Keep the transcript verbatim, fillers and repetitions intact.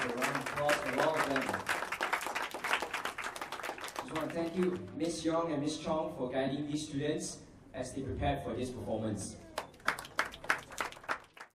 a round of applause for all of them. Just want to thank you, Miss Young and Miss Chong, for guiding these students as they prepared for this performance.